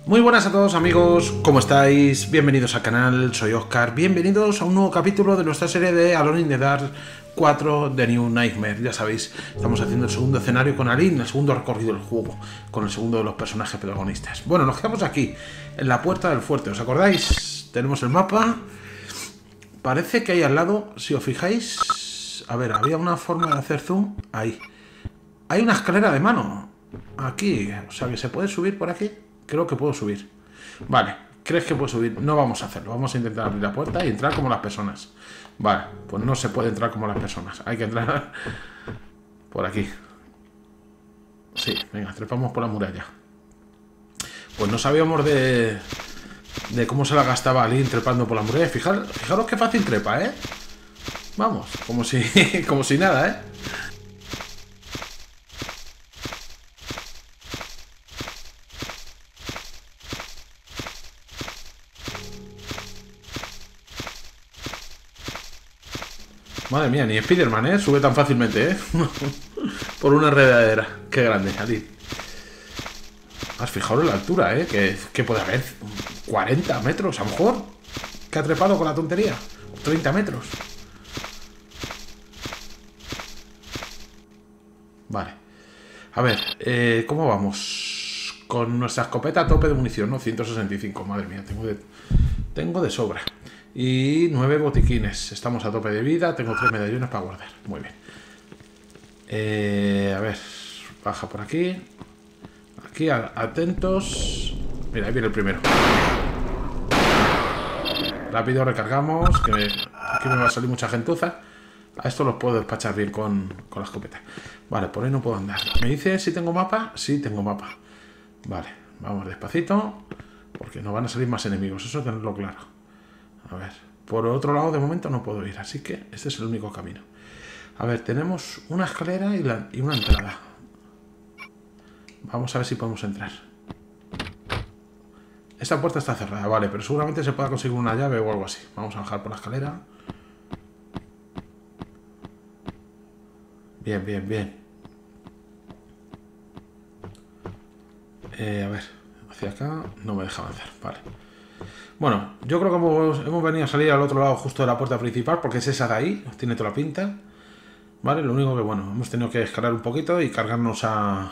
Muy buenas a todos amigos, ¿cómo estáis? Bienvenidos al canal, soy Oscar, bienvenidos a un nuevo capítulo de nuestra serie de Alone in the Dark 4 The New Nightmare. Ya sabéis, estamos haciendo el segundo escenario con Aline, el segundo recorrido del juego, con el segundo de los personajes protagonistas. Bueno, nos quedamos aquí, en la puerta del fuerte, ¿os acordáis? Tenemos el mapa, parece que ahí al lado, si os fijáis, a ver, había una forma de hacer zoom, ahí. Hay una escalera de mano, aquí, o sea que se puede subir por aquí. Creo que puedo subir. Vale, ¿crees que puedo subir? No vamos a hacerlo. Vamos a intentar abrir la puerta y entrar como las personas. Vale, pues no se puede entrar como las personas. Hay que entrar por aquí. Sí, venga, trepamos por la muralla. Pues no sabíamos de cómo se la gastaba Aline trepando por la muralla. Fijaros qué fácil trepa, ¿eh? Vamos, como si nada, ¿eh? Madre mía, ni Spiderman, ¿eh? Sube tan fácilmente, ¿eh? Por una enredadera. Qué grande, Aline. Has fijado en la altura, ¿eh? Que puede haber 40 metros, a lo mejor. Que ha trepado con la tontería. 30 metros. Vale. A ver, ¿cómo vamos? Con nuestra escopeta a tope de munición, ¿no? 165, madre mía, tengo de sobra. Y 9 botiquines. Estamos a tope de vida. Tengo 3 medallones para guardar. Muy bien. A ver. Baja por aquí. Aquí, atentos. Mira, ahí viene el primero. Rápido, recargamos. Que aquí me va a salir mucha gentuza. A esto los puedo despachar bien con la escopeta. Vale, por ahí no puedo andar. ¿Me dice si tengo mapa? Sí, tengo mapa. Vale, vamos despacito. Porque nos van a salir más enemigos. Eso tenerlo claro. A ver, por otro lado de momento no puedo ir, así que este es el único camino. A ver, tenemos una escalera y una entrada. Vamos a ver si podemos entrar. Esta puerta está cerrada, vale, pero seguramente se pueda conseguir una llave o algo así. Vamos a bajar por la escalera. Bien, bien, bien. A ver, hacia acá no me deja avanzar, vale. Bueno, yo creo que hemos venido a salir al otro lado justo de la puerta principal, porque es esa de ahí, tiene toda la pinta. Vale, lo único que, bueno, hemos tenido que escalar un poquito y cargarnos a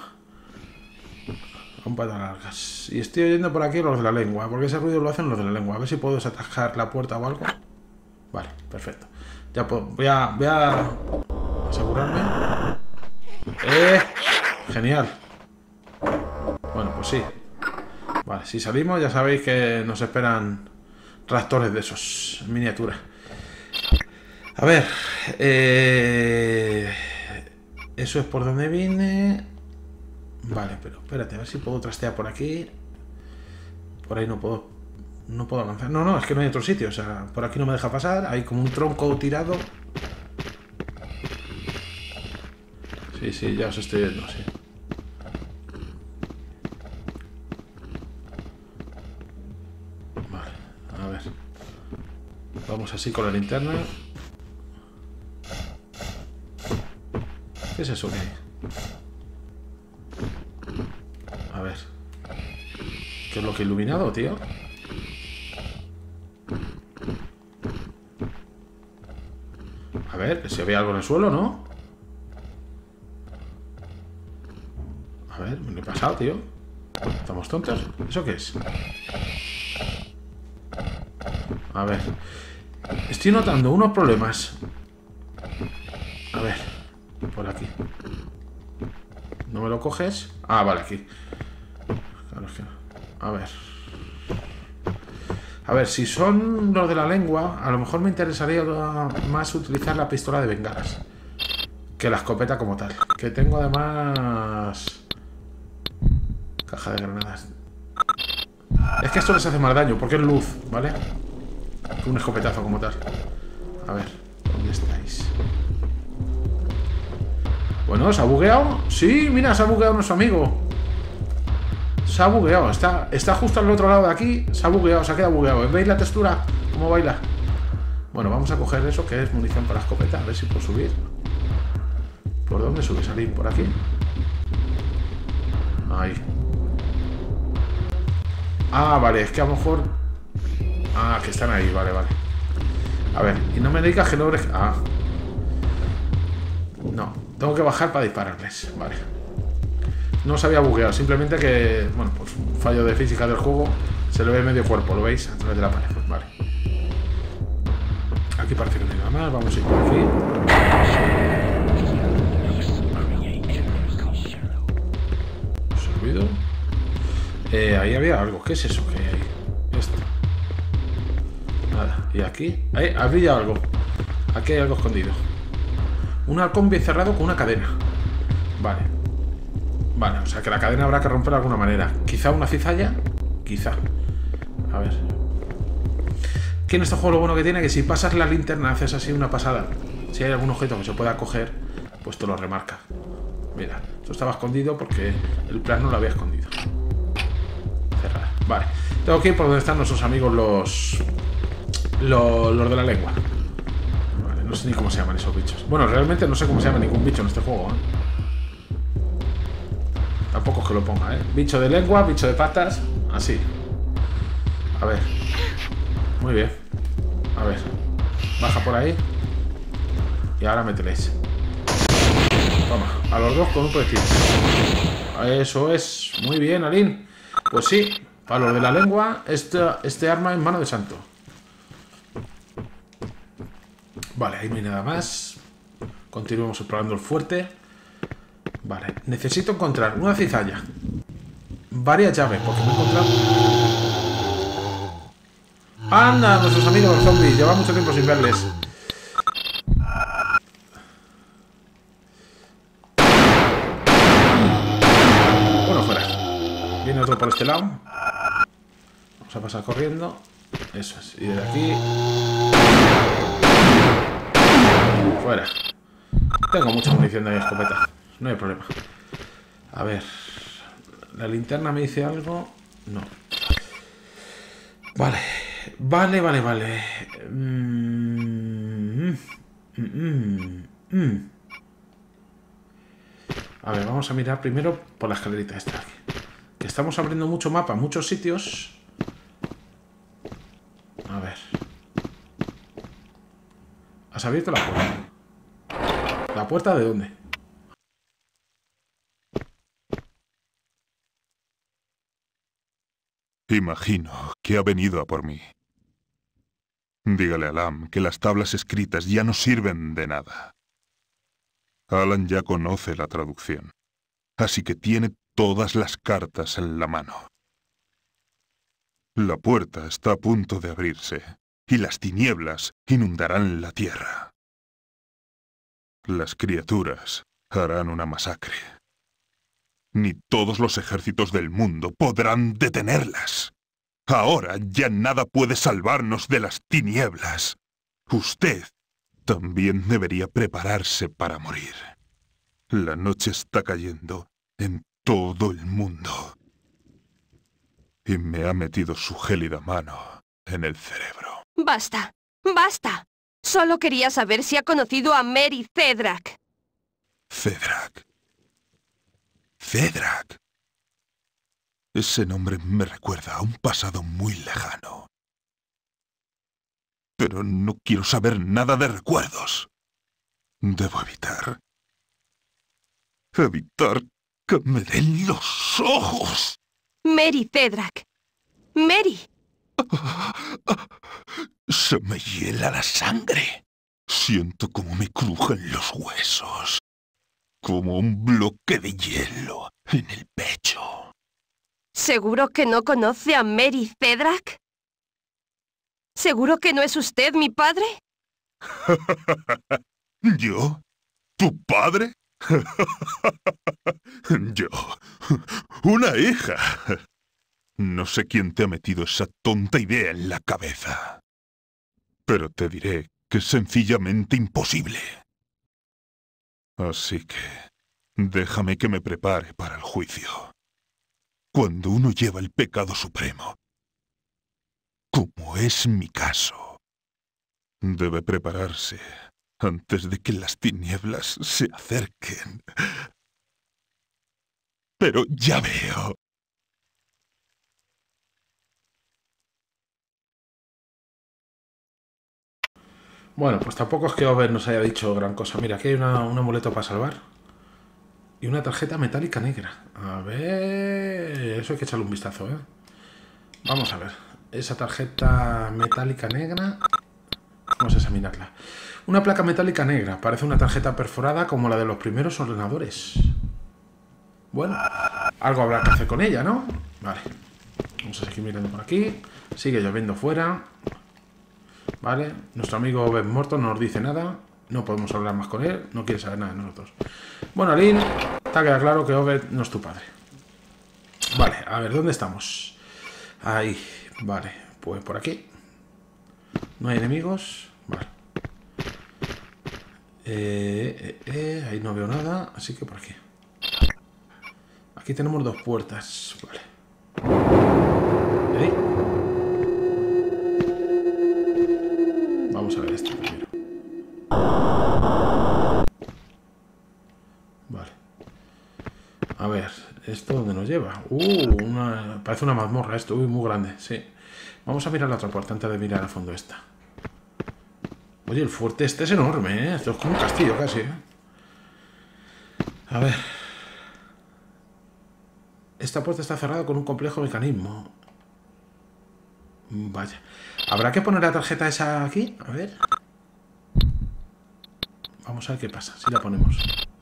un par de largas. Y estoy oyendo por aquí los de la lengua, porque ese ruido lo hacen los de la lengua. A ver si puedo desatajar la puerta o algo. Vale, perfecto. Ya puedo, voy a asegurarme. Genial. Bueno, pues sí. Vale, si salimos ya sabéis que nos esperan reactores de esos en miniatura. A ver, eso es por donde vine. Vale, pero espérate, a ver si puedo trastear por aquí. Por ahí no puedo avanzar. No, es que no hay otro sitio. O sea, por aquí no me deja pasar. Hay como un tronco tirado. Sí, ya os estoy viendo, sí. Vamos así con la linterna. ¿Qué es eso que hay? A ver. ¿Qué es lo que he iluminado, tío? A ver, que se ve algo en el suelo, ¿no? A ver, me lo he pasado, tío. ¿Estamos tontos? ¿Eso qué es? A ver. Estoy notando unos problemas. A ver. Por aquí. ¿No me lo coges? Ah, vale, aquí. Claro, es que no. A ver. A ver, si son los de la lengua, a lo mejor me interesaría más utilizar la pistola de bengalas que la escopeta como tal. Que tengo además caja de granadas. Es que esto les hace más daño porque es luz, ¿vale? Un escopetazo como tal. A ver, ¿dónde estáis? Bueno, ¿se ha bugueado? Sí, mira, se ha bugueado nuestro amigo. Se ha bugueado, está justo al otro lado de aquí. Se ha bugueado, se ha quedado bugueado. ¿Veis la textura? ¿Cómo baila? Bueno, vamos a coger eso que es munición para la escopeta. A ver si puedo subir. ¿Por dónde sube? ¿Salir por aquí? Ahí. Ah, vale, es que a lo mejor... Ah, que están ahí, vale, vale. A ver, y no me digas que logres... Ah. No, tengo que bajar para dispararles, vale. No se había bugueado, simplemente que... Bueno, pues un fallo de física del juego. Se le ve medio cuerpo, ¿lo veis? A través de la pared, pues vale. Aquí parece que no hay nada más, vamos a ir por aquí. Servido. Ahí había algo, ¿qué es eso que hay ahí? Esto. Nada, y aquí... Habría algo. Aquí hay algo escondido. Un halcón bien cerrado con una cadena. Vale. Vale, o sea que la cadena habrá que romper de alguna manera. Quizá una cizalla. Quizá. A ver. Aquí en este juego lo bueno que tiene es que si pasas la linterna, haces así una pasada. Si hay algún objeto que se pueda coger, pues te lo remarca. Mira, esto estaba escondido porque el plan no lo había escondido. Cerrada. Vale. Tengo que ir por donde están nuestros amigos los de la lengua. Vale, no sé ni cómo se llaman esos bichos. Bueno, realmente no sé cómo se llama ningún bicho en este juego, ¿eh? Tampoco es que lo ponga, ¿eh? Bicho de lengua, bicho de patas. Así. A ver. Muy bien. A ver. Baja por ahí. Y ahora mételes. Toma. A los dos con un proyectil. Eso es. Muy bien, Alín. Pues sí. Para los de la lengua, este arma es mano de santo. Vale, ahí no hay nada más. Continuamos explorando el fuerte. Vale, necesito encontrar una cizalla, varias llaves, porque me he encontrado... ¡Anda! Nuestros amigos los zombies, lleva mucho tiempo sin verles. Bueno, fuera. Viene otro por este lado. Vamos a pasar corriendo. Eso es, y de aquí... Fuera. Tengo mucha munición de escopeta. No hay problema. A ver. ¿La linterna me dice algo? No. Vale. Vale. A ver, vamos a mirar primero por la escalerita esta aquí. Que estamos abriendo mucho mapa, muchos sitios. A ver. ¿Has abierto la puerta? ¿La puerta de dónde? Imagino que ha venido a por mí. Dígale a Lam que las tablas escritas ya no sirven de nada. Alan ya conoce la traducción, así que tiene todas las cartas en la mano. La puerta está a punto de abrirse, y las tinieblas inundarán la tierra. Las criaturas harán una masacre. Ni todos los ejércitos del mundo podrán detenerlas. Ahora ya nada puede salvarnos de las tinieblas. Usted también debería prepararse para morir. La noche está cayendo en todo el mundo. Y me ha metido su gélida mano en el cerebro. Basta, basta. Solo quería saber si ha conocido a Mary Cedrak. Cedrak. Cedrak. Ese nombre me recuerda a un pasado muy lejano. Pero no quiero saber nada de recuerdos. Debo evitar que me den los ojos. Mary Cedrak. Mary. Se me hiela la sangre. Siento como me crujen los huesos. Como un bloque de hielo en el pecho. ¿Seguro que no conoce a Mary Cedrak? ¿Seguro que no es usted mi padre? ¿Yo? ¿Tu padre? Yo. Una hija. No sé quién te ha metido esa tonta idea en la cabeza. Pero te diré que es sencillamente imposible. Así que déjame que me prepare para el juicio. Cuando uno lleva el pecado supremo, como es mi caso, debe prepararse antes de que las tinieblas se acerquen. Pero ya veo. Bueno, pues tampoco es que Over nos haya dicho gran cosa. Mira, aquí hay un amuleto para salvar. Y una tarjeta metálica negra. A ver... Eso hay que echarle un vistazo, ¿eh? Vamos a ver. Esa tarjeta metálica negra... Vamos a examinarla. Una placa metálica negra. Parece una tarjeta perforada como la de los primeros ordenadores. Bueno, algo habrá que hacer con ella, ¿no? Vale. Vamos a seguir mirando por aquí. Sigue lloviendo fuera. Vale. Nuestro amigo Ben Morton no nos dice nada. No podemos hablar más con él. No quiere saber nada de nosotros. Bueno, Lynn, te ha quedado claro que Obed no es tu padre. Vale, a ver, ¿dónde estamos? Ahí, vale. Pues por aquí. No hay enemigos. Vale. Ahí no veo nada, así que por aquí. Aquí tenemos dos puertas. Vale. ¿Eh? Vamos a ver esto primero. Vale. A ver, ¿esto dónde nos lleva? Parece una mazmorra esto. Uy, muy grande, sí. Vamos a mirar la otra puerta antes de mirar al fondo esta. Oye, el fuerte este es enorme, ¿eh? Esto es como un castillo casi, ¿eh? A ver. Esta puerta está cerrada con un complejo mecanismo. Vaya. ¿Habrá que poner la tarjeta esa aquí? A ver. Vamos a ver qué pasa, si la ponemos.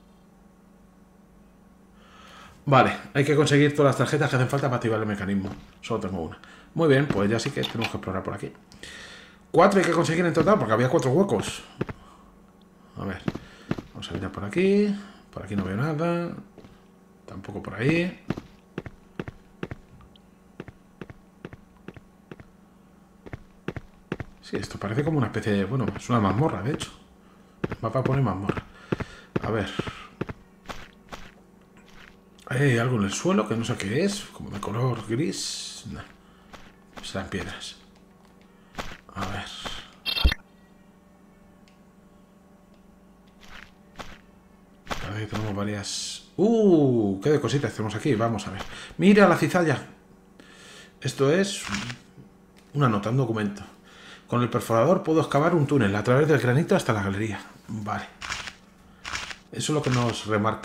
Vale, hay que conseguir todas las tarjetas que hacen falta para activar el mecanismo. Solo tengo una. Muy bien, pues ya sí que tenemos que explorar por aquí. 4 hay que conseguir en total, porque había 4 huecos. A ver. Vamos a mirar por aquí. Por aquí no veo nada. Tampoco por ahí. Sí, esto parece como una especie de... Bueno, es una mazmorra, de hecho. El mapa pone mazmorra. A ver. Hay algo en el suelo que no sé qué es. Como de color gris. No. Serán piedras. A ver. Parece que tenemos varias... ¡Qué de cositas tenemos aquí! Vamos a ver. ¡Mira la cizalla! Esto es... Una nota, un documento. Con el perforador puedo excavar un túnel a través del granito hasta la galería. Vale. Eso es lo que nos remarca.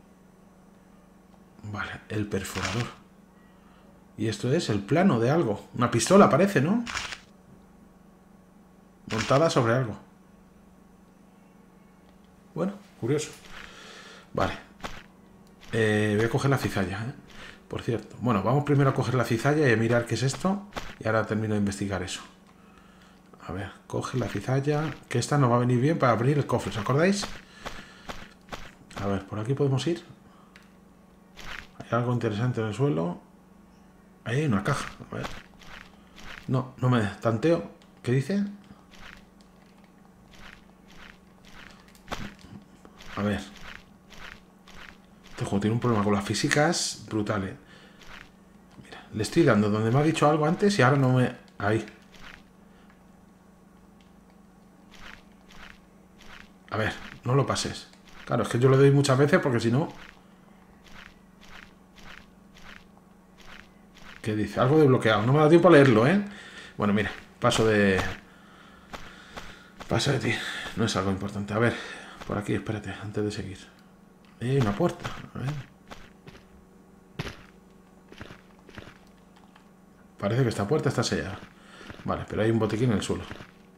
Vale, el perforador. Y esto es el plano de algo. Una pistola parece, ¿no? Montada sobre algo. Bueno, curioso. Vale. Voy a coger la cizalla, ¿eh? Por cierto. Bueno, vamos primero a coger la cizalla y a mirar qué es esto. Y ahora termino de investigar eso. A ver, coge la cizalla. Que esta nos va a venir bien para abrir el cofre, ¿os acordáis? A ver, por aquí podemos ir. Hay algo interesante en el suelo. Ahí hay una caja. A ver. No, no me tanteo. ¿Qué dice? A ver. Este juego tiene un problema con las físicas brutales. Mira, le estoy dando donde me ha dicho algo antes y ahora no me... Ahí. A ver, no lo pases. Claro, es que yo lo doy muchas veces porque si no... ¿Qué dice? Algo de bloqueado. No me da tiempo a leerlo, ¿eh? Bueno, mira, paso de... Paso de ti. No es algo importante. A ver, por aquí, espérate, antes de seguir. Hay una puerta. A ver. Parece que esta puerta está sellada. Vale, pero hay un botiquín en el suelo.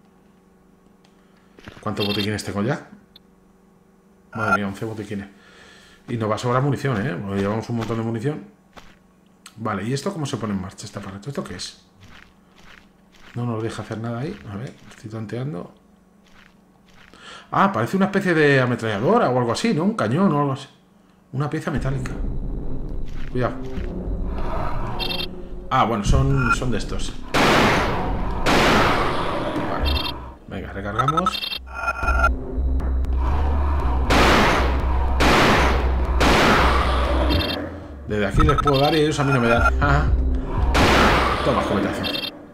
¿Cuántos botiquines tengo ya? Madre mía, 11 botiquines. Y nos va a sobrar munición, ¿eh? Porque llevamos un montón de munición. Vale, ¿y esto cómo se pone en marcha este aparato? ¿Esto qué es? No nos deja hacer nada ahí. A ver, estoy tanteando. Ah, parece una especie de ametralladora o algo así, ¿no? Un cañón o algo así. Una pieza metálica. Cuidado. Ah, bueno, son de estos. Vale. Venga, recargamos. Desde aquí les puedo dar y ellos a mí no me dan. Ah. Toma, cometazo.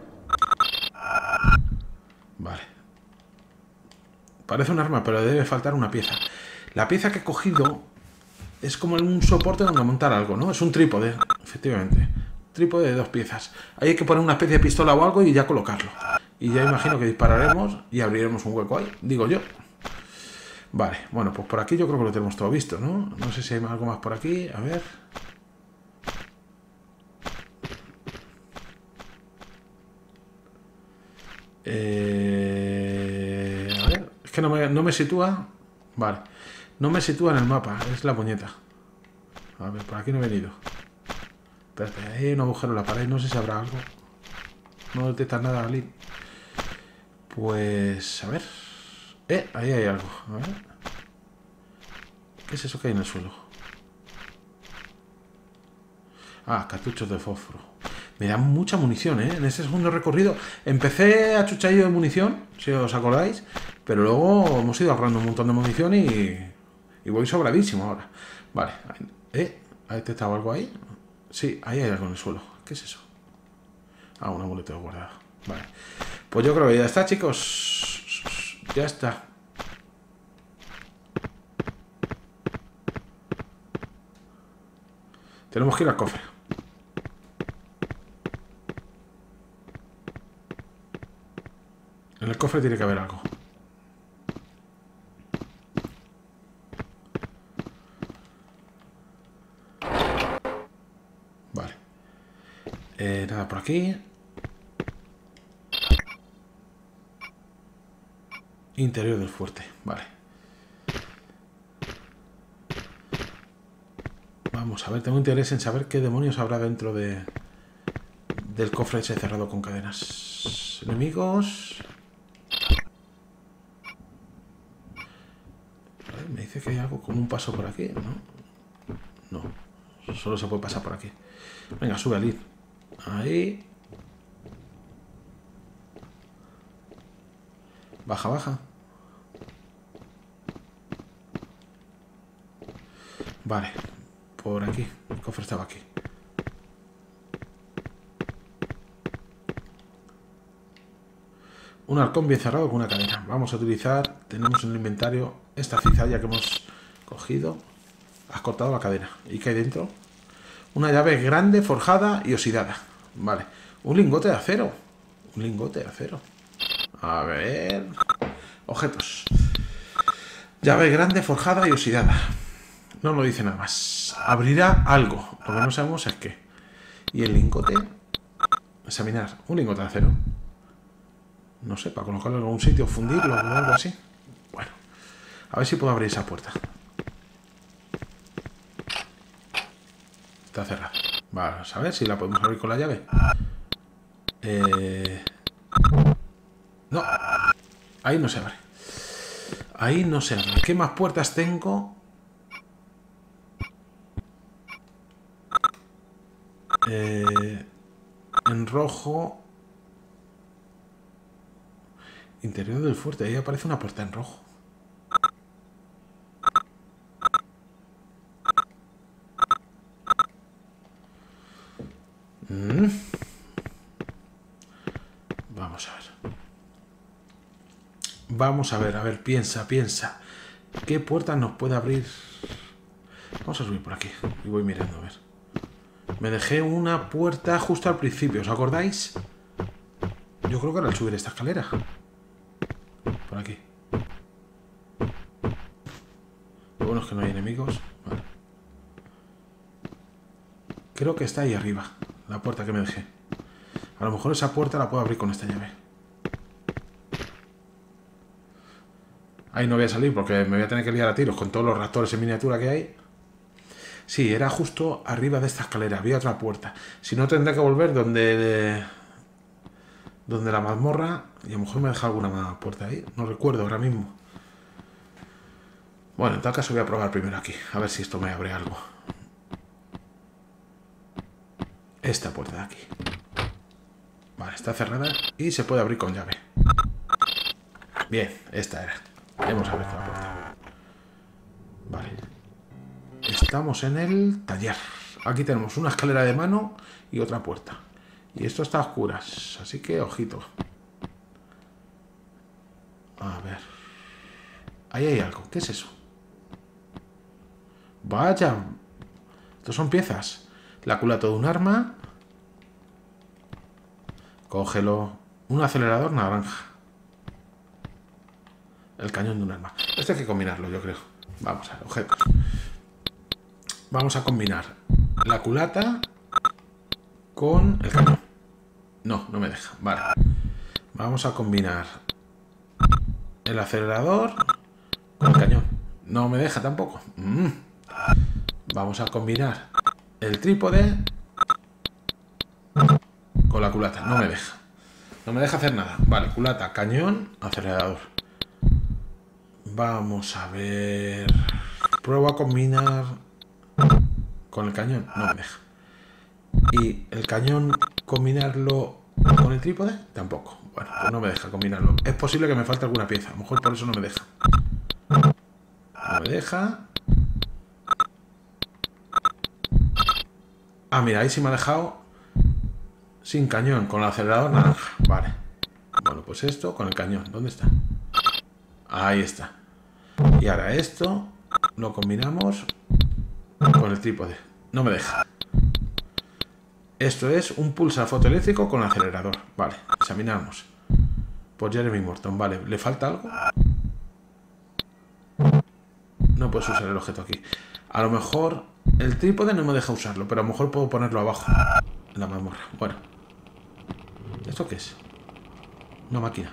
Vale. Parece un arma, pero debe faltar una pieza. La pieza que he cogido es como un soporte donde montar algo, ¿no? Es un trípode, efectivamente. Trípode de 2 piezas. Ahí hay que poner una especie de pistola o algo y ya colocarlo. Y ya imagino que dispararemos y abriremos un hueco ahí, digo yo. Vale, bueno, pues por aquí yo creo que lo tenemos todo visto, ¿no? No sé si hay algo más por aquí, a ver. A ver, es que no me sitúa. Vale, no me sitúa en el mapa, es la puñeta. A ver, por aquí no he venido. Espérate, hay un agujero en la pared, no sé si habrá algo. No detectas nada, Ali. Pues, a ver. Ahí hay algo. A ver. ¿Qué es eso que hay en el suelo? Ah, cartuchos de fósforo. Me dan mucha munición, ¿eh? En este segundo recorrido empecé a chuchadillo de munición, si os acordáis, pero luego hemos ido ahorrando un montón de munición y voy sobradísimo ahora. Vale. ¿Ha detectado algo ahí? Sí, ahí hay algo en el suelo. ¿Qué es eso? Ah, un amuleto guardado. Vale. Pues yo creo que ya está, chicos. Ya está. Tenemos que ir al cofre. En el cofre tiene que haber algo. Vale. Nada por aquí. Interior del fuerte. Vale. Vamos a ver, tengo interés en saber qué demonios habrá dentro del cofre ese cerrado con cadenas. Enemigos. Vale, me dice que hay algo como un paso por aquí, ¿no? No, solo se puede pasar por aquí. Venga, sube al ir. Ahí. Baja, baja. Vale, por aquí. El cofre estaba aquí. Un halcón bien cerrado con una cadena. Vamos a utilizar, tenemos en el inventario esta cizalla que hemos cogido. Has cortado la cadena. ¿Y qué hay dentro? Una llave grande, forjada y oxidada. Vale. Un lingote de acero. Un lingote de acero. A ver. Objetos. Llave grande, forjada y oxidada. No lo dice nada más. Abrirá algo. Lo que no sabemos es qué. Y el lingote. Examinar. Un lingote de acero. No sé, para colocarlo en algún sitio, fundirlo o algo así. Bueno. A ver si puedo abrir esa puerta. Está cerrada. Vamos a ver si la podemos abrir con la llave. No. Ahí no se abre. Ahí no se abre. ¿Qué más puertas tengo? En rojo. Interior del fuerte. Ahí aparece una puerta en rojo. Vamos a ver. Vamos a ver, piensa. ¿Qué puerta nos puede abrir? Vamos a subir por aquí. Y voy mirando, a ver. Me dejé una puerta justo al principio, ¿os acordáis? Yo creo que era al subir esta escalera. Por aquí. Lo bueno es que no hay enemigos. Vale. Creo que está ahí arriba, la puerta que me dejé. A lo mejor esa puerta la puedo abrir con esta llave. Ahí no voy a salir porque me voy a tener que liar a tiros con todos los reactores en miniatura que hay. Sí, era justo arriba de esta escalera. Había otra puerta. Si no, tendré que volver donde la mazmorra. Y a lo mejor me deja alguna más puerta ahí. No recuerdo ahora mismo. Bueno, en tal caso voy a probar primero aquí. A ver si esto me abre algo. Esta puerta de aquí. Vale, está cerrada y se puede abrir con llave. Bien, esta era. Hemos abierto la puerta. Vale. Estamos en el taller. Aquí tenemos una escalera de mano y otra puerta. Y esto está a oscuras, así que ojito. A ver. Ahí hay algo. ¿Qué es eso? Vaya. Estos son piezas. La culata de un arma. Cógelo. Un acelerador naranja. El cañón de un arma. Esto hay que combinarlo, yo creo. Vamos a ver, objetos. Vamos a combinar la culata con el cañón. No, no me deja. Vale. Vamos a combinar el acelerador con el cañón. No me deja tampoco. Vamos a combinar el trípode con la culata. No me deja. No me deja hacer nada. Vale, culata, cañón, acelerador. Vamos a ver. Pruebo a combinar con el cañón. No me deja. Y el cañón, combinarlo con el trípode, tampoco. Bueno, pues no me deja combinarlo. Es posible que me falte alguna pieza. A lo mejor por eso no me deja. No me deja. Ah, mira, ahí sí me ha dejado sin cañón, con el acelerador naranja. Vale. Bueno, pues esto con el cañón. ¿Dónde está? Ahí está. Y ahora esto lo combinamos con el trípode. No me deja. Esto es un pulsar fotoeléctrico con acelerador. Vale, examinamos. Por Jeremy Morton. Vale, ¿le falta algo? No puedes usar el objeto aquí. A lo mejor el trípode no me deja usarlo, pero a lo mejor puedo ponerlo abajo en la mazmorra. Bueno. ¿Esto qué es? Una máquina.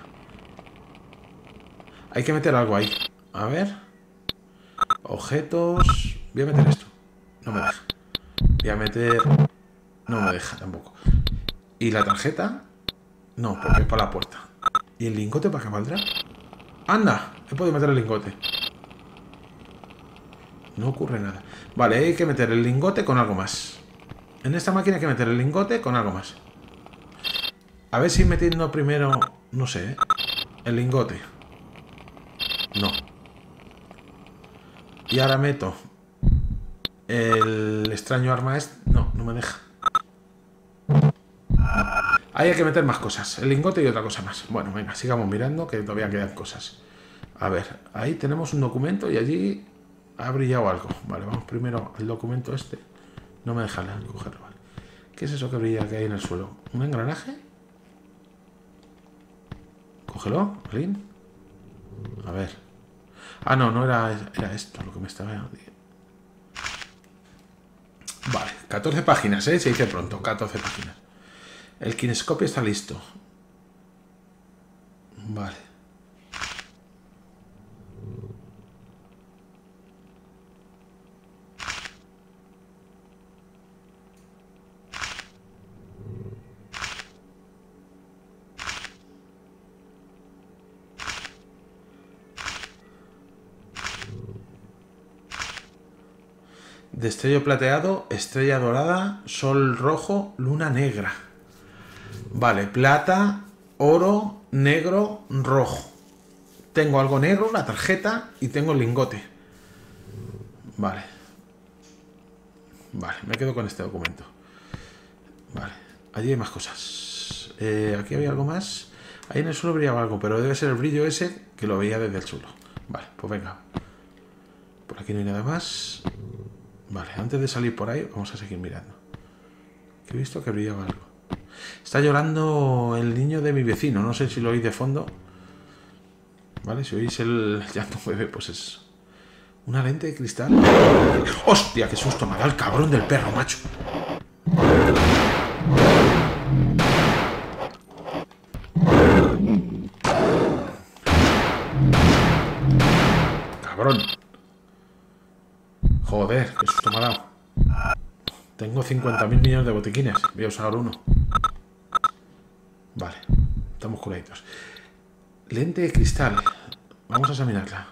Hay que meter algo ahí. A ver. Objetos. Voy a meter esto. No me deja. Voy a meter... No me deja tampoco. ¿Y la tarjeta? No, porque es para la puerta. ¿Y el lingote para qué valdrá? ¡Anda! He podido meter el lingote. No ocurre nada. Vale, hay que meter el lingote con algo más. En esta máquina hay que meter el lingote con algo más. A ver si metiendo primero... No sé, ¿eh? El lingote. No. Y ahora meto el extraño arma este. No, no me deja. Ahí hay que meter más cosas. El lingote y otra cosa más. Bueno, venga, sigamos mirando que todavía quedan cosas. A ver, ahí tenemos un documento y allí ha brillado algo. Vale, vamos primero al documento este. No me deja cogerlo, vale. ¿Qué es eso que brilla que hay en el suelo? ¿Un engranaje? Cógelo, Lin. A ver. Ah, no, no era esto lo que me estaba... Vale, 14 páginas, ¿eh? Se dice pronto, 14 páginas. El kinescopio está listo. Vale. Destello plateado, estrella dorada, sol rojo, luna negra. Vale, plata, oro, negro, rojo. Tengo algo negro, la tarjeta y tengo el lingote. Vale. Vale, me quedo con este documento. Vale, allí hay más cosas. Aquí había algo más. Ahí en el suelo brillaba algo, pero debe ser el brillo ese que lo veía desde el suelo. Vale, pues venga. Por aquí no hay nada más. Vale, antes de salir por ahí, vamos a seguir mirando. Que he visto que brillaba algo. Está llorando el niño de mi vecino. No sé si lo oís de fondo. Vale, si oís el llanto bebé, pues es... Una lente de cristal. ¡Hostia! ¡Qué susto me ha dado el cabrón del perro, macho! ¡Cabrón! Joder, qué susto me ha dado. Tengo 50.000 millones de botiquines. Voy a usar uno. Vale, estamos curaditos. Lente de cristal. Vamos a examinarla.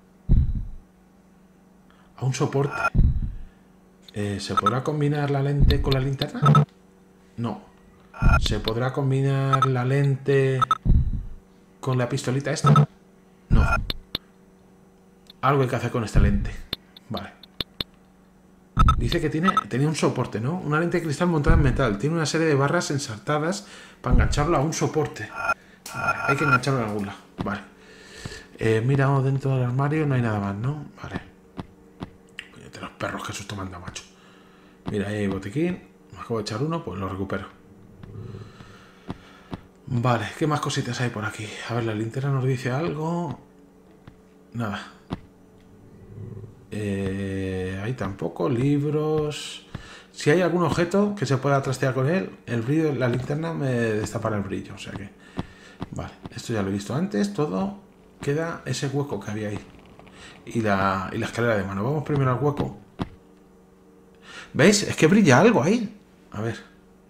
A un soporte. ¿Se podrá combinar la lente con la linterna? No. ¿Se podrá combinar la lente con la pistolita esta? No. Algo hay que hacer con esta lente. Vale. Dice que tenía un soporte, ¿no? Una lente de cristal montada en metal. Tiene una serie de barras ensartadas para engancharlo a un soporte. Vale, hay que engancharlo en algún lado. Vale. Mira, dentro del armario no hay nada más, ¿no? Vale. De los perros, que susto manda, macho. Mira, ahí hay botiquín. Me acabo de echar uno, pues lo recupero. Vale, ¿qué más cositas hay por aquí? A ver, la linterna nos dice algo. Nada. Hay tampoco libros. Si hay algún objeto que se pueda trastear con él, el brillo de la linterna me destapará el brillo. O sea que... Vale, esto ya lo he visto antes. Todo queda ese hueco que había ahí. Y la escalera de mano. Vamos primero al hueco. ¿Veis? Es que brilla algo ahí. A ver.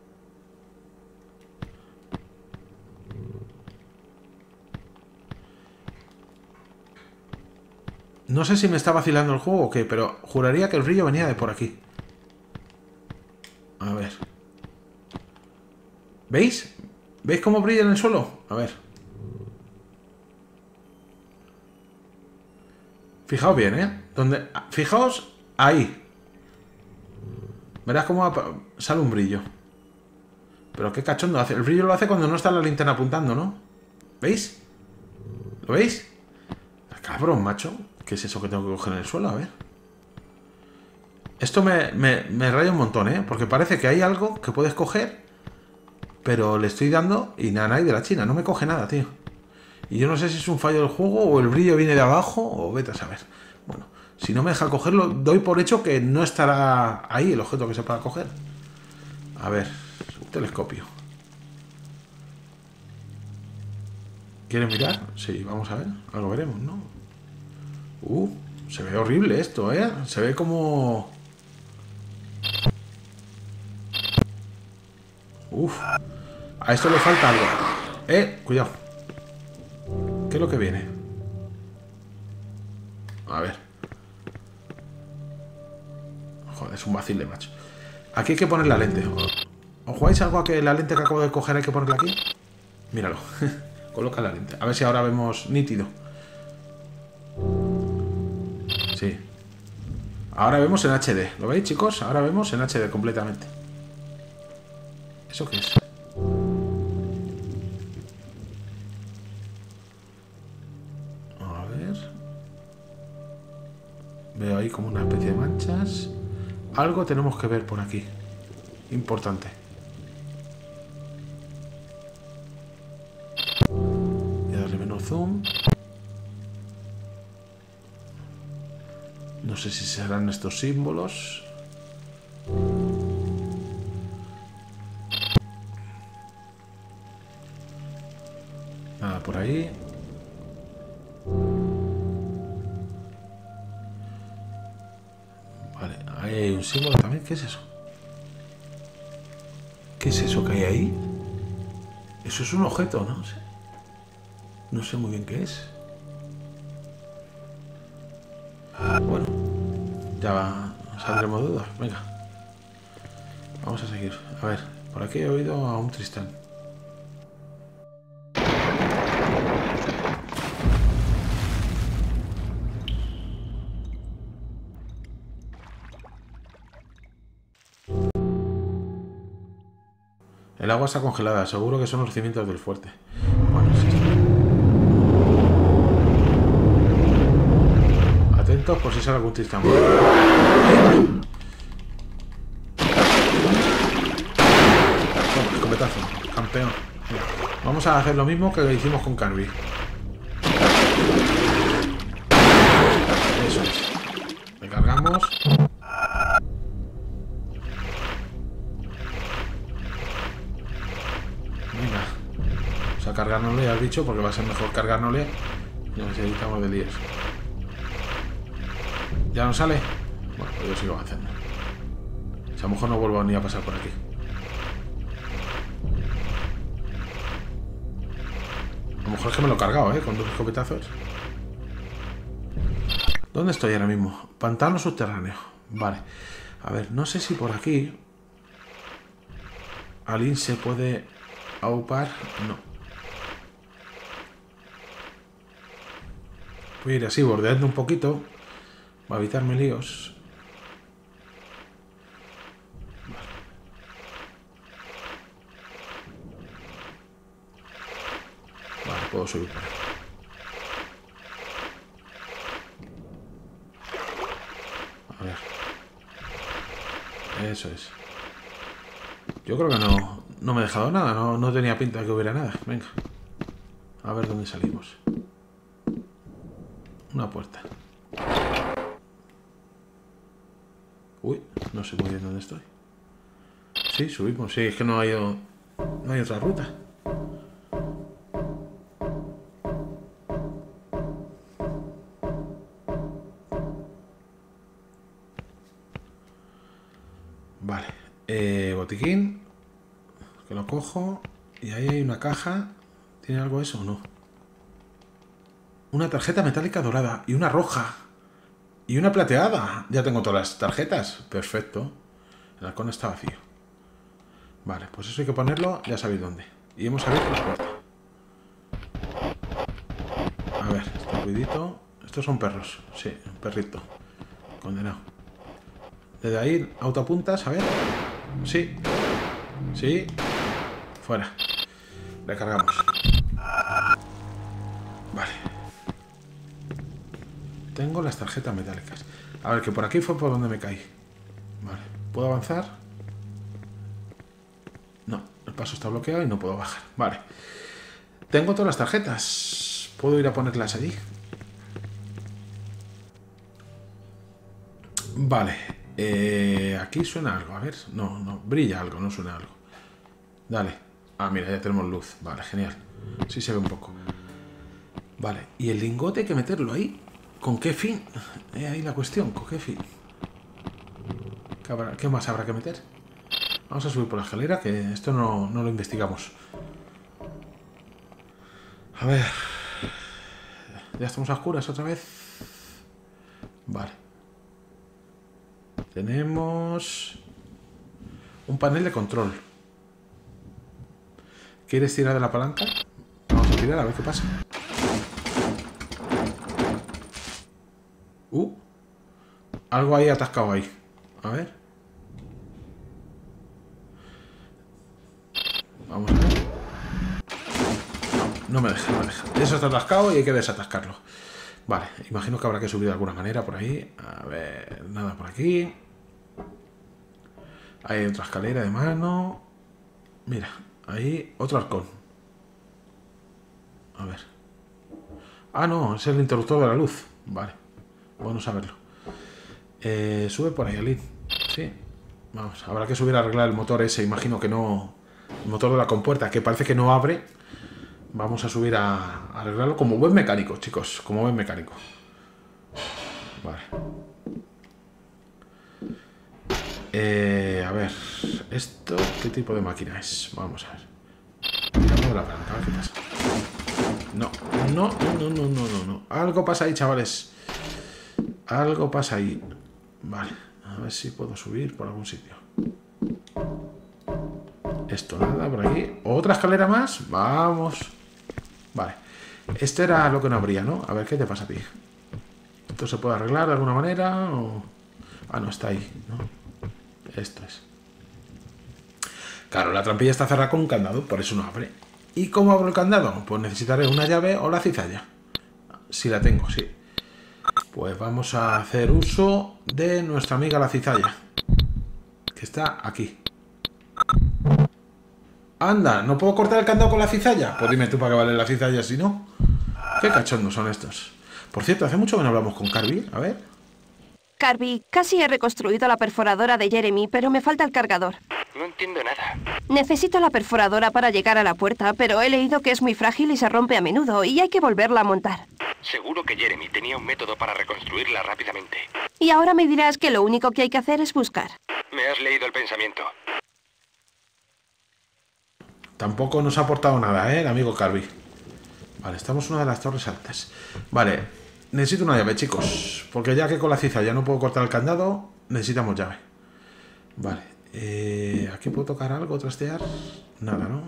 No sé si me está vacilando el juego o qué, pero juraría que el brillo venía de por aquí. A ver. ¿Veis? ¿Veis cómo brilla en el suelo? A ver. Fijaos bien, ¿eh? Fijaos ahí. Verás cómo sale un brillo. Pero qué cachondo hace. El brillo lo hace cuando no está la linterna apuntando, ¿no? ¿Veis? ¿Lo veis? Cabrón, macho. ¿Qué es eso que tengo que coger en el suelo? A ver. Esto me raya un montón, ¿eh? Porque parece que hay algo que puedes coger, pero le estoy dando y nada, hay de la China. No me coge nada, tío. Y yo no sé si es un fallo del juego o el brillo viene de abajo o vete a saber. Bueno, si no me deja cogerlo, doy por hecho que no estará ahí el objeto que se pueda coger. A ver, un telescopio. ¿Quieren mirar? Sí, vamos a ver. Algo veremos, ¿no? Se ve horrible esto, ¿eh? Se ve como... Uf. A esto le falta algo. Cuidado. ¿Qué es lo que viene? A ver. Joder, es un vacile, macho. Aquí hay que poner la lente. ¿Os jugáis algo a que la lente que acabo de coger hay que ponerla aquí? Míralo. Coloca la lente. A ver si ahora vemos nítido. Sí. Ahora vemos en HD. ¿Lo veis, chicos? Ahora vemos en HD completamente. ¿Eso qué es? A ver. Veo ahí como una especie de manchas. Algo tenemos que ver por aquí. Importante. Voy a darle menos zoom. No sé si serán estos símbolos. Nada por ahí. Vale, ahí hay un símbolo también. ¿Qué es eso? ¿Qué es eso que hay ahí? Eso es un objeto, ¿no? No sé muy bien qué es. Bueno, ya saldremos dudas. Venga. Vamos a seguir. A ver, por aquí he oído a un Tristán. El agua está congelada. Seguro que son los cimientos del fuerte. Bueno, sí. Atentos por si sale algún Tristán. Escopetazo. Campeón. Vamos a hacer lo mismo que hicimos con Kirby. Eso es. Le cargamos. Venga. Vamos a cargárnosle al bicho porque va a ser mejor cargárnosle. No necesitamos de líos. ¿Ya no sale? Bueno, pues yo sigo avanzando. Si a lo mejor no vuelvo ni a pasar por aquí. A lo mejor es que me lo he cargado, con dos escopetazos. ¿Dónde estoy ahora mismo? Pantano subterráneo. Vale. A ver, no sé si por aquí... ¿Alguien se puede aupar? No. Voy a ir así, bordeando un poquito. Para evitarme líos. Vale, puedo subir por ahí. A ver. Eso es. Yo creo que No me he dejado nada, no tenía pinta de que hubiera nada. Venga. A ver dónde salimos. Una puerta. Uy, no sé muy bien dónde estoy. Sí, subimos. Sí, es que no hay otra ruta. Vale. Botiquín. Que lo cojo. Y ahí hay una caja. ¿Tiene algo eso o no? Una tarjeta metálica dorada. Y una roja. Y una plateada. Ya tengo todas las tarjetas. Perfecto. El halcón está vacío. Vale, pues eso hay que ponerlo. Ya sabéis dónde. Y hemos abierto la puerta. A ver, cuidito. Estos son perros. Sí, un perrito. Condenado. Desde ahí, autoapuntas, a ver. Sí. Sí. Fuera. Recargamos. Vale. Tengo las tarjetas metálicas. A ver, que por aquí fue por donde me caí. Vale. ¿Puedo avanzar? No, el paso está bloqueado y no puedo bajar. Vale. Tengo todas las tarjetas. ¿Puedo ir a ponerlas allí? Vale. Aquí suena algo. A ver. No. Brilla algo, no suena algo. Dale. Ah, mira, ya tenemos luz. Vale, genial. Sí se ve un poco. Vale. ¿Y el lingote hay que meterlo ahí? ¿Con qué fin? Ahí la cuestión. ¿Con qué fin? ¿Qué más habrá que meter? Vamos a subir por la escalera, que esto no lo investigamos. A ver. ¿Ya estamos a oscuras otra vez? Vale. Tenemos un panel de control. ¿Quieres tirar de la palanca? Vamos a tirar a ver qué pasa. Algo ahí atascado ahí. A ver. Vamos a ver. No me deja. Eso está atascado y hay que desatascarlo. Vale, imagino que habrá que subir de alguna manera por ahí. A ver, nada por aquí. Hay otra escalera de mano. Mira, ahí otro halcón. A ver. Ah, no, es el interruptor de la luz. Vale, bueno saberlo. Sube por ahí, Alin. Sí. Vamos, habrá que subir a arreglar el motor ese. Imagino que no... El motor de la compuerta, que parece que no abre. Vamos a subir a arreglarlo como buen mecánico, chicos. Como buen mecánico. Vale. A ver. ¿Esto qué tipo de máquina es? Vamos a ver. Miramos de la palanca, a ver qué pasa. No. Algo pasa ahí, chavales. Algo pasa ahí. Vale. A ver si puedo subir por algún sitio. Esto nada, por aquí. ¿Otra escalera más? Vamos. Vale. Este era lo que no habría, ¿no? A ver, ¿qué te pasa a ti? ¿Esto se puede arreglar de alguna manera? O... Ah, no, está ahí, ¿no? Esto es. Claro, la trampilla está cerrada con un candado, por eso no abre. ¿Y cómo abro el candado? Pues necesitaré una llave o la cizalla. Si la tengo, sí. Pues vamos a hacer uso de nuestra amiga la cizalla. Que está aquí. Anda, ¿no puedo cortar el candado con la cizalla? Pues dime tú para qué vale la cizalla si no. Qué cachondos son estos. Por cierto, hace mucho que no hablamos con Carby. A ver. Carby, casi he reconstruido la perforadora de Jeremy, pero me falta el cargador. No entiendo nada. Necesito la perforadora para llegar a la puerta, pero he leído que es muy frágil y se rompe a menudo, y hay que volverla a montar. Seguro que Jeremy tenía un método para reconstruirla rápidamente. Y ahora me dirás que lo único que hay que hacer es buscar. Me has leído el pensamiento. Tampoco nos ha aportado nada, el amigo Carby. Vale, estamos en una de las torres altas. Vale, necesito una llave, chicos. Porque ya que con la cizalla no puedo cortar el candado, necesitamos llave. Vale, ¿aquí puedo tocar algo, trastear? Nada, ¿no?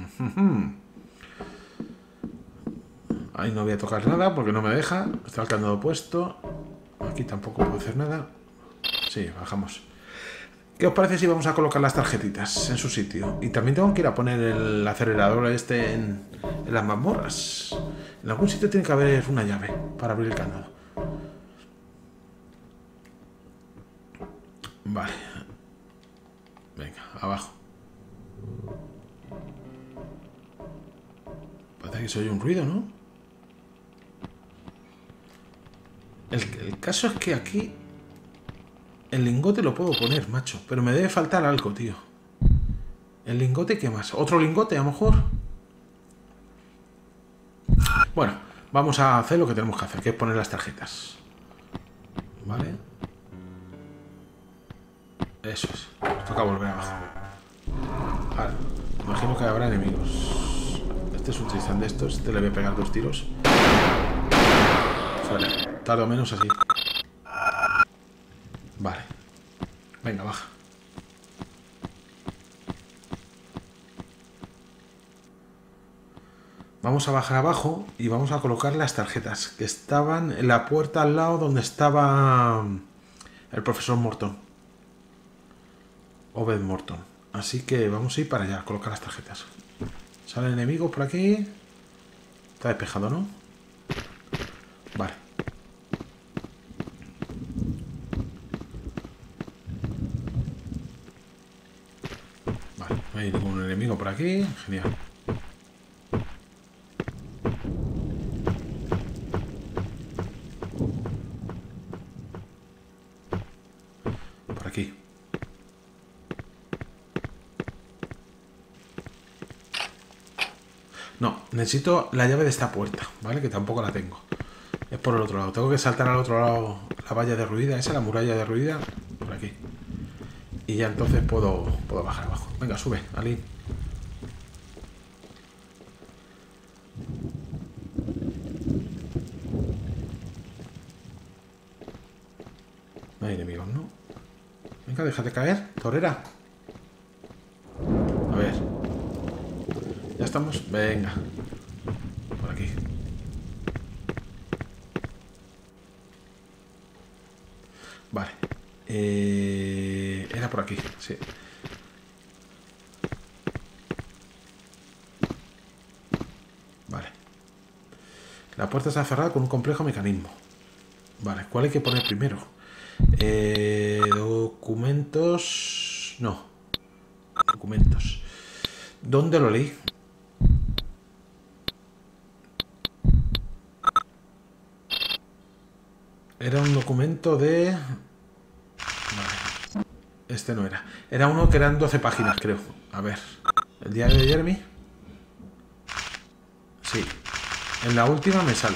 Ahí no voy a tocar nada porque no me deja. Está el candado puesto. Aquí tampoco puedo hacer nada. Sí, bajamos. ¿Qué os parece si vamos a colocar las tarjetitas en su sitio? Y también tengo que ir a poner el acelerador este en las mazmorras. En algún sitio tiene que haber una llave para abrir el candado. Vale. Venga, abajo. Parece que se oye un ruido, ¿no? El caso es que aquí el lingote lo puedo poner, macho. Pero me debe faltar algo, tío. ¿El lingote qué más? ¿Otro lingote, a lo mejor? Bueno, vamos a hacer lo que tenemos que hacer, que es poner las tarjetas. ¿Vale? Eso es. Nos toca volver abajo. Vale. Imagino que habrá enemigos. Este es un trizán de estos. Este le voy a pegar 2 tiros. Vale. Tardo menos así. Vale. Venga, baja. Vamos a bajar abajo y vamos a colocar las tarjetas que estaban en la puerta al lado donde estaba el profesor Morton. Obed Morton. Así que vamos a ir para allá a colocar las tarjetas. ¿Salen enemigos por aquí? Está despejado, ¿no? Vale. Vale, no hay ningún enemigo por aquí. Genial. Por aquí. No, necesito la llave de esta puerta, ¿vale? Que tampoco la tengo. Es por el otro lado. Tengo que saltar al otro lado la valla derruida. Esa es la muralla derruida. Por aquí. Y ya entonces puedo bajar abajo. Venga, sube, Ali. No hay enemigos, ¿no? Venga, déjate caer, torera. A ver. Ya estamos. Venga. Por aquí. Vale. Era por aquí, sí. Vale. La puerta está cerrada con un complejo mecanismo. Vale, ¿cuál hay que poner primero? Documentos... No. Documentos. ¿Dónde lo leí? Era un documento de... Vale. Este no era. Era uno que eran 12 páginas, creo. A ver. ¿El diario de Jeremy? Sí. En la última me sale.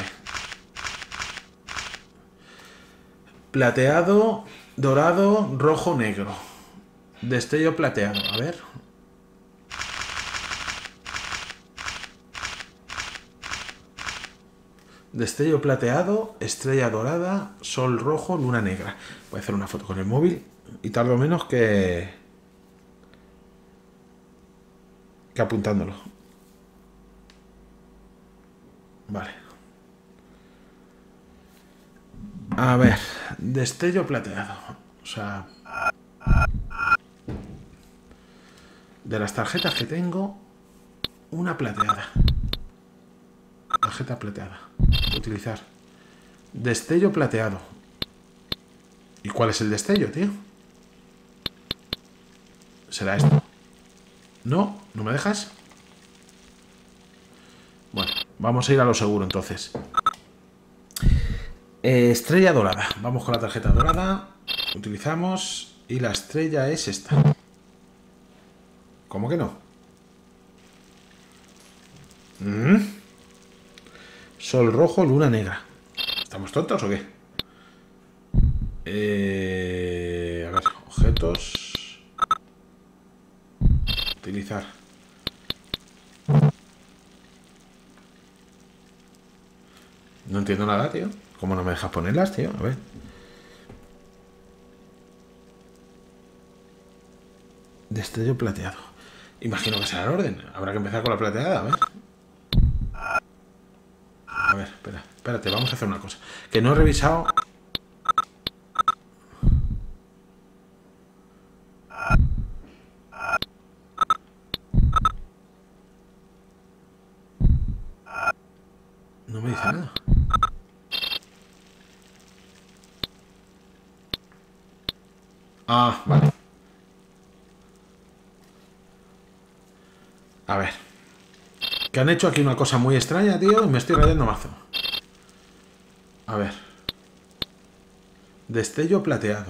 Plateado, dorado, rojo, negro. Destello plateado. A ver. Destello plateado, estrella dorada, sol rojo, luna negra. Voy a hacer una foto con el móvil y tardo menos que apuntándolo. Vale. A ver, destello plateado. O sea, de las tarjetas que tengo, una plateada. Tarjeta plateada. Utilizar. Destello plateado. ¿Y cuál es el destello, tío? ¿Será esto? No, ¿no me dejas? Bueno, vamos a ir a lo seguro entonces. Estrella dorada. Vamos con la tarjeta dorada. Utilizamos. Y la estrella es esta. ¿Cómo que no? Sol rojo, luna negra. ¿Estamos tontos o qué? A ver, objetos. Utilizar. No entiendo nada, tío. ¿Cómo no me dejas ponerlas, tío? A ver. Destello plateado. Imagino que será el orden. Habrá que empezar con la plateada, a ver. A ver, espérate, vamos a hacer una cosa. Que no he revisado... No me dice nada. Ah, vale. Que han hecho aquí una cosa muy extraña, tío, y me estoy rayando mazo. A ver. Destello plateado.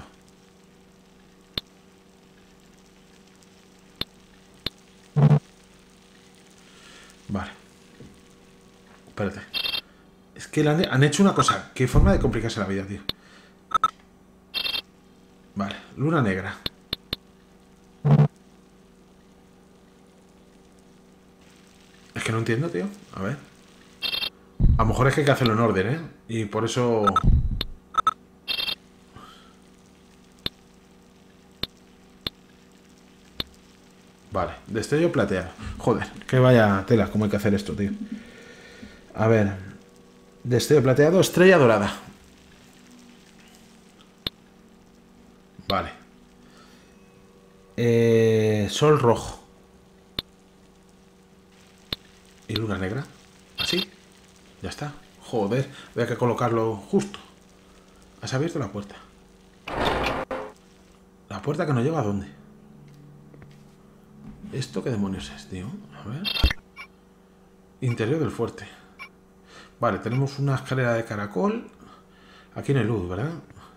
Vale. Espérate. Es que han hecho una cosa. Qué forma de complicarse la vida, tío. Vale. Luna negra. Es que no entiendo, tío. A ver. A lo mejor es que hay que hacerlo en orden, ¿eh? Y por eso... Vale, destello plateado. Joder, que vaya tela, cómo hay que hacer esto, tío. A ver. Destello plateado, estrella dorada. Vale. Sol rojo. Y luna negra. Así. Ya está. Joder, voy a que colocarlo justo. Has abierto la puerta. ¿La puerta que nos lleva a dónde? ¿Esto qué demonios es, tío? A ver. Interior del fuerte. Vale, tenemos una escalera de caracol. Aquí no hay luz, ¿verdad?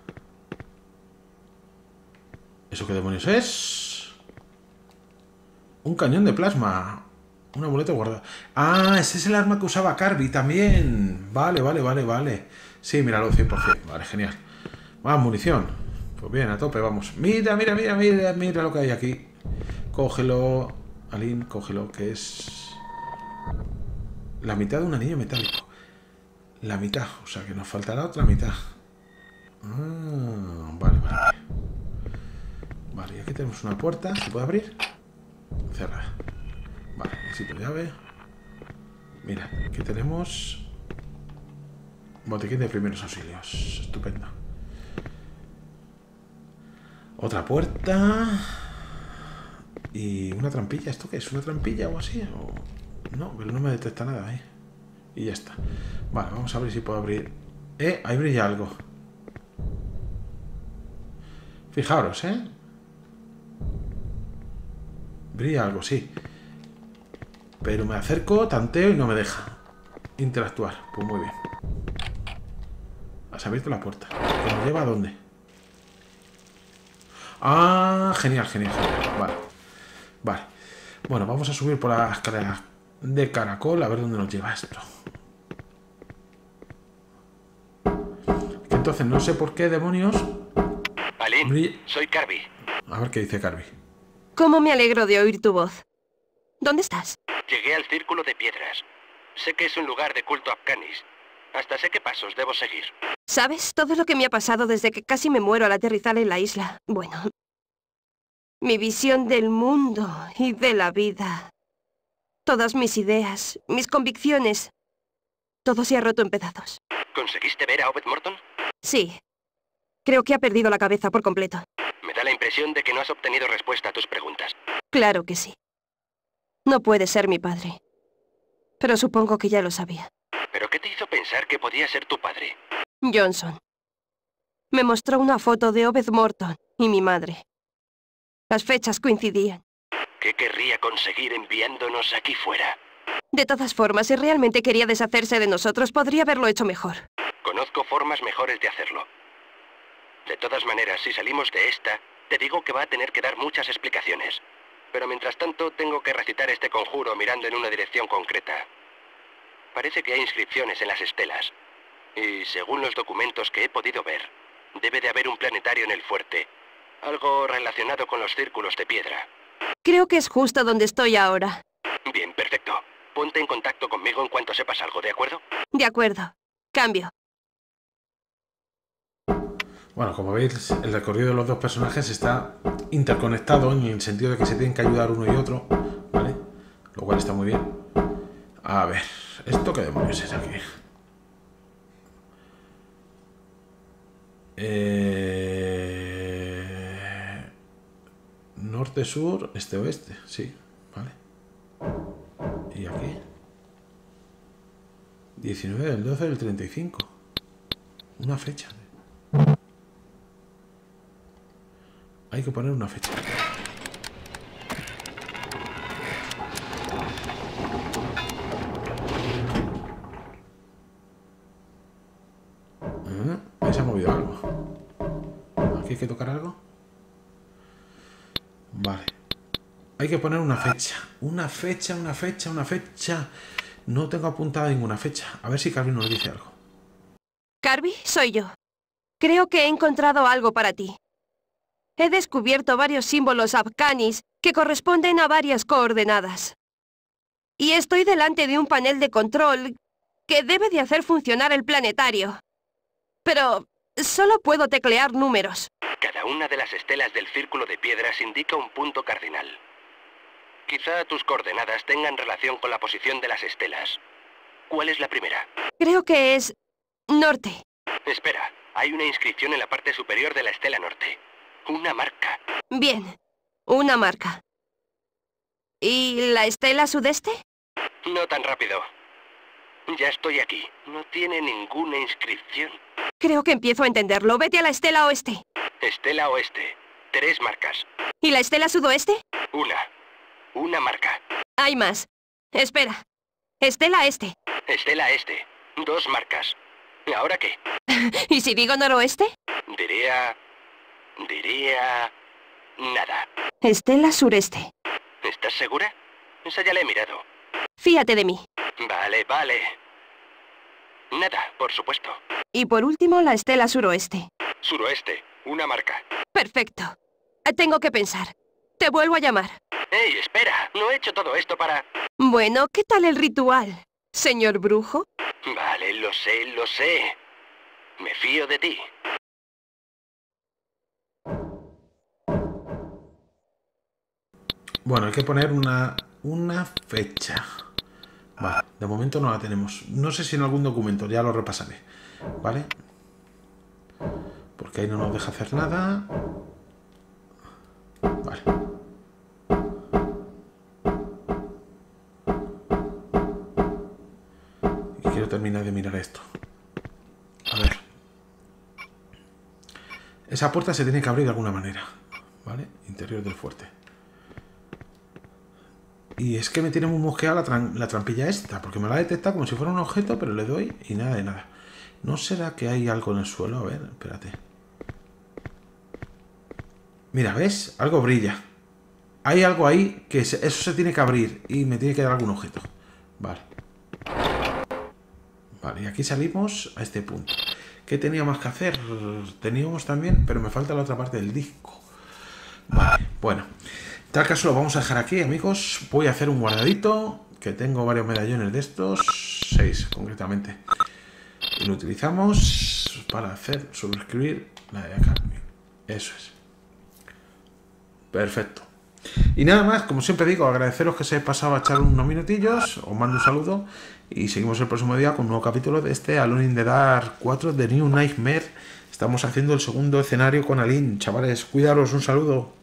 ¿Eso qué demonios es? Un cañón de plasma. Un amuleto guardado. Ah, ese es el arma que usaba Kirby también. Vale, vale, vale, vale. Sí, míralo, 100%. Vale, genial. Más munición. Pues bien, a tope, vamos. Mira, mira, mira, mira, mira lo que hay aquí. Cógelo, Aline, cógelo, que es... La mitad de un anillo metálico. La mitad, o sea que nos faltará otra mitad. Ah, vale, vale, vale. Vale, y aquí tenemos una puerta. ¿Se puede abrir? Cerrada. Vale, necesito llave. Mira, aquí tenemos... Botiquín de primeros auxilios. Estupendo. Otra puerta... Y una trampilla. ¿Esto qué es? ¿Una trampilla o así? ¿O... No, pero no me detecta nada ahí. Y ya está. Vale, vamos a ver si puedo abrir. Ahí brilla algo. Fijaros, brilla algo, sí. Pero me acerco, tanteo y no me deja interactuar. Pues muy bien. Has abierto la puerta. ¿Que me lleva a dónde? Ah, genial, genial, genial. Vale. Vale. Bueno, vamos a subir por la escalera de caracol a ver dónde nos lleva esto. Que entonces no sé por qué demonios... Aline, soy Kirby. A ver qué dice Kirby. ¿Cómo me alegro de oír tu voz? ¿Dónde estás? Llegué al Círculo de Piedras. Sé que es un lugar de culto afganis. Hasta sé qué pasos debo seguir. ¿Sabes todo lo que me ha pasado desde que casi me muero al aterrizar en la isla? Bueno, mi visión del mundo y de la vida. Todas mis ideas, mis convicciones. Todo se ha roto en pedazos. ¿Conseguiste ver a Obed Morton? Sí. Creo que ha perdido la cabeza por completo. Me da la impresión de que no has obtenido respuesta a tus preguntas. Claro que sí. No puede ser mi padre. Pero supongo que ya lo sabía. ¿Pero qué te hizo pensar que podía ser tu padre? Johnson. Me mostró una foto de Obed Morton y mi madre. Las fechas coincidían. ¿Qué querría conseguir enviándonos aquí fuera? De todas formas, si realmente quería deshacerse de nosotros, podría haberlo hecho mejor. Conozco formas mejores de hacerlo. De todas maneras, si salimos de esta, te digo que va a tener que dar muchas explicaciones. Pero mientras tanto, tengo que recitar este conjuro mirando en una dirección concreta. Parece que hay inscripciones en las estelas. Y según los documentos que he podido ver, debe de haber un planetario en el fuerte. Algo relacionado con los círculos de piedra. Creo que es justo donde estoy ahora. Bien, perfecto. Ponte en contacto conmigo en cuanto sepas algo, ¿de acuerdo? De acuerdo. Cambio. Bueno, como veis, el recorrido de los dos personajes está interconectado en el sentido de que se tienen que ayudar uno y otro, ¿vale? Lo cual está muy bien. A ver, ¿esto qué demonios es aquí? Norte, sur, este, oeste, sí, vale. ¿Y aquí? 19 del 12 del 35. Una fecha. Hay que poner una fecha. que tocar algo? Vale. Hay que poner una fecha. Una fecha. No tengo apuntada ninguna fecha. A ver si Carby nos dice algo. Carby, soy yo. Creo que he encontrado algo para ti. He descubierto varios símbolos afghanis que corresponden a varias coordenadas. Y estoy delante de un panel de control que debe de hacer funcionar el planetario. Pero solo puedo teclear números. Cada una de las estelas del círculo de piedras indica un punto cardinal. Quizá tus coordenadas tengan relación con la posición de las estelas. ¿Cuál es la primera? Creo que es norte. Espera, hay una inscripción en la parte superior de la estela norte. Una marca. Bien, una marca. ¿Y la estela sudeste? No tan rápido. Ya estoy aquí. No tiene ninguna inscripción. Creo que empiezo a entenderlo. Vete a la estela oeste. Estela oeste. 3 marcas. ¿Y la estela sudoeste? Una marca. Hay más. Espera. Estela este. Estela este. 2 marcas. ¿Y ahora qué? ¿Y si digo noroeste? Diría... nada. Estela sureste. ¿Estás segura? Esa ya la he mirado. Fíjate de mí. Vale. Nada, por supuesto. Y por último, la estela suroeste. Suroeste. Una marca. Perfecto. Tengo que pensar. Te vuelvo a llamar. ¡Ey, espera! No he hecho todo esto para... Bueno, ¿qué tal el ritual, señor brujo? Vale, lo sé. Me fío de ti. Bueno, hay que poner una fecha. Vale, de momento no la tenemos. No sé si en algún documento, ya lo repasaré. ¿Vale? Porque ahí no nos deja hacer nada. Vale. Y quiero terminar de mirar esto. A ver. Esa puerta se tiene que abrir de alguna manera. ¿Vale? Interior del fuerte. Y es que me tiene muy mosqueada la trampilla esta, porque me la ha detectado como si fuera un objeto, pero le doy y nada de nada. ¿No será que hay algo en el suelo? A ver, espérate. Mira, ¿ves? Algo brilla. Hay algo ahí que eso se tiene que abrir y me tiene que dar algún objeto. Vale. Vale, y aquí salimos a este punto. ¿Qué teníamos que hacer? Teníamos también, pero me falta la otra parte del disco. Vale, bueno. En tal caso lo vamos a dejar aquí, amigos. Voy a hacer un guardadito, que tengo varios medallones de estos, 6 concretamente. Y lo utilizamos para hacer sobreescribir la de acá. Eso es. Perfecto. Y nada más, como siempre digo, agradeceros que se haya pasado a echar unos minutillos. Os mando un saludo y seguimos el próximo día con un nuevo capítulo de este Alone in the Dark 4 de New Nightmare. Estamos haciendo el segundo escenario con Aline. Chavales, cuidaros, un saludo.